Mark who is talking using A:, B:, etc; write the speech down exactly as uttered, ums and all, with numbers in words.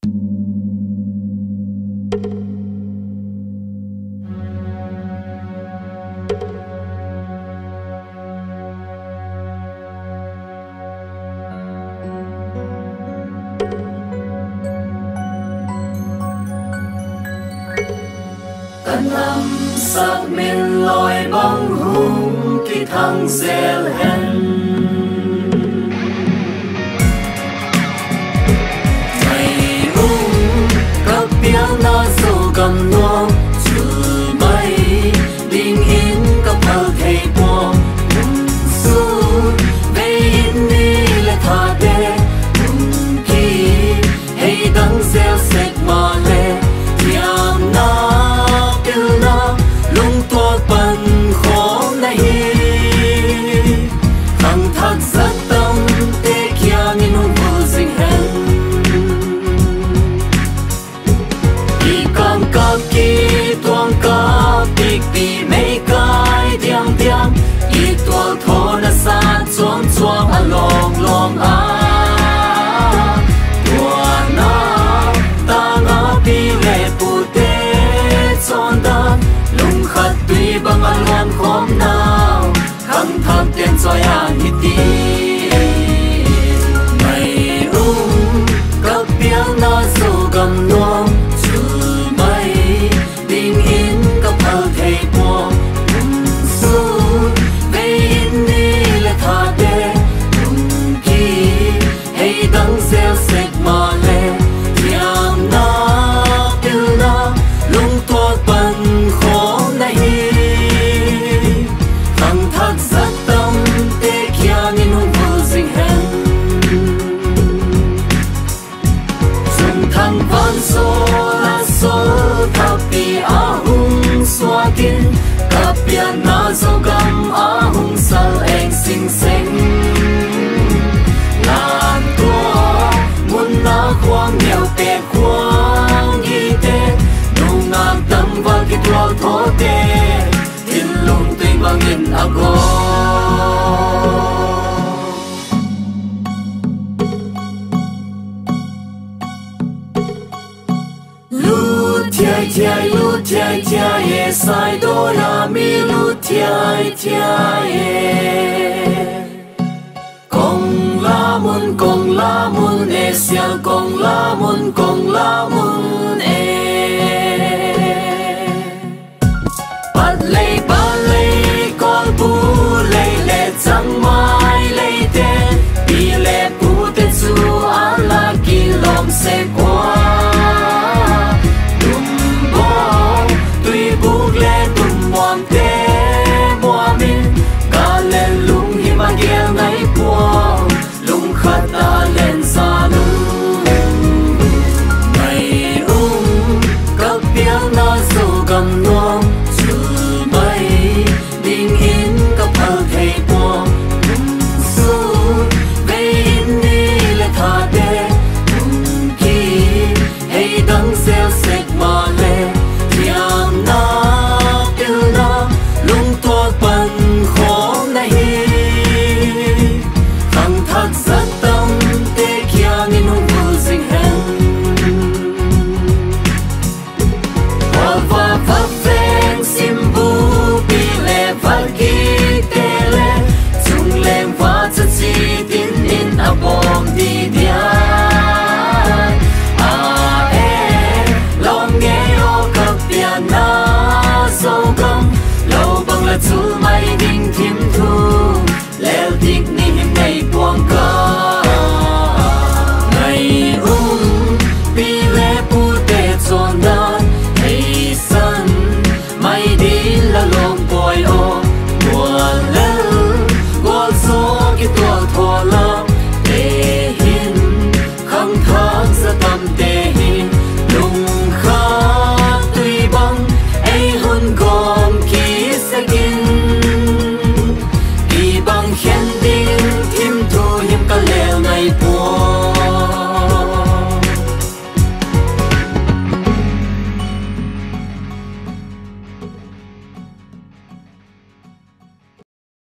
A: Tân lâm sắc mình lôi bóng hùng khi thăng dễ hẹn thầy ung các tiếng nó dù cầm nuông chữ mây đình in các thơ thầy buông su về in đi là thà đê khi hay đắng gieo sệt mà lệ thiam nó lung tua bần khó này thằng thắt rất tâm tê kia nên hôn vô dình hẹn đi cầm cắp kỳ tuang cắp big bì mấy cái điang điang đi tua thô na xa chuông chuông à lòng lòng à tua na ta ngã bì lệ bù tê chọn đan khát tuy bằng ăn loan khóm nào khăng thang tiền cho anh hít đi ngày ung các tiếng nó dù gầm nuông chữ mây đình in các thơ thầy buông su về in đi là thà đê khi hay đắng gieo sệt mà lệ thiam na tiêu na lung tua bần khó thằng thắt rất tâm tê kia nên hôn vô dình hẹn dùng thằng văn số là số thập bì á hùng xoa kín cặp bia na dâu găm á hùng sao anh xinh xinh làm tua muốn na khoang nghèo tệ khoang y tê nụ ngạc tâm và cái tua thố tê thiên lung tuy bao nghìn ác gò lu thiai thiai lu thiai thiai e sai do la mi lu thiai thiai e kong la mun kong la mun e sia kong la mun kong la mun e bắt lấy bắt lấy con bú lấy lệ chẳng mai lấy tên bị lệ bú tên su á la kỳ lom se